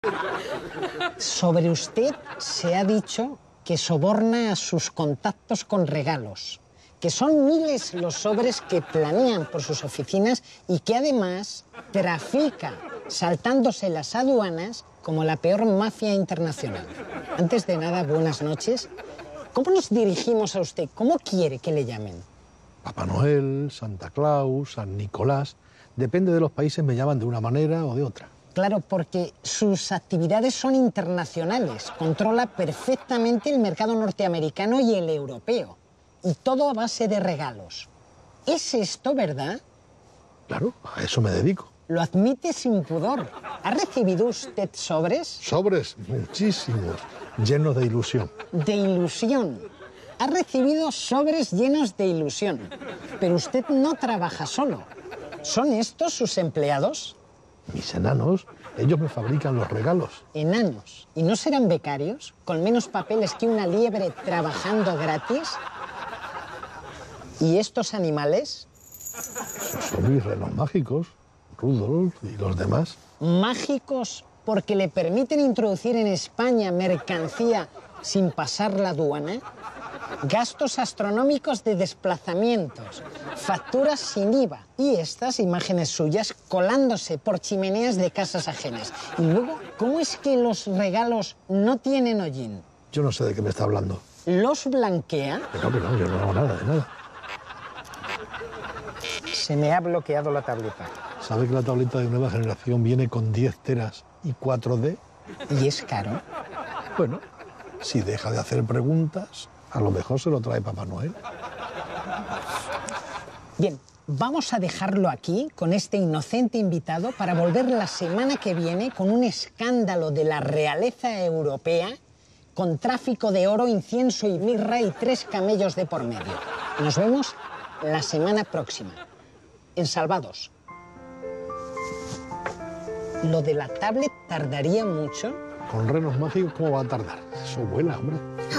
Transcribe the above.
Sobre usted se ha dicho que soborna a sus contactos con regalos, que son miles los sobres que planean por sus oficinas y que además trafica saltándose las aduanas como la peor mafia internacional. Antes de nada, buenas noches. ¿Cómo nos dirigimos a usted? ¿Cómo quiere que le llamen? Papá Noel, Santa Claus, San Nicolás. Depende de los países, me llaman de una manera o de otra. Claro, porque sus actividades son internacionales. Controla perfectamente el mercado norteamericano y el europeo. Y todo a base de regalos. ¿Es esto verdad? Claro, a eso me dedico. Lo admite sin pudor. ¿Ha recibido usted sobres? Sobres, muchísimos, llenos de ilusión. De ilusión. Ha recibido sobres llenos de ilusión. Pero usted no trabaja solo. ¿Son estos sus empleados? Mis enanos, ellos me fabrican los regalos. ¿Enanos? ¿Y no serán becarios? ¿Con menos papeles que una liebre trabajando gratis? ¿Y estos animales? Son mis renos mágicos, Rudolf y los demás. Mágicos porque le permiten introducir en España mercancía sin pasar la aduana. Gastos astronómicos de desplazamientos, facturas sin IVA y estas imágenes suyas colándose por chimeneas de casas ajenas. Y luego, ¿cómo es que los regalos no tienen hollín? Yo no sé de qué me está hablando. ¿Los blanquea? Que no, yo no hago nada de nada. Se me ha bloqueado la tableta. ¿Sabe que la tableta de nueva generación viene con 10 teras y 4D? ¿Y es caro? Bueno, si deja de hacer preguntas, a lo mejor se lo trae Papá Noel. Bien, vamos a dejarlo aquí con este inocente invitado para volver la semana que viene con un escándalo de la realeza europea con tráfico de oro, incienso y mirra y 3 camellos de por medio. Nos vemos la semana próxima en Salvados. ¿Lo de la tablet tardaría mucho? Con renos mágicos, ¿cómo va a tardar? Eso vuela, hombre.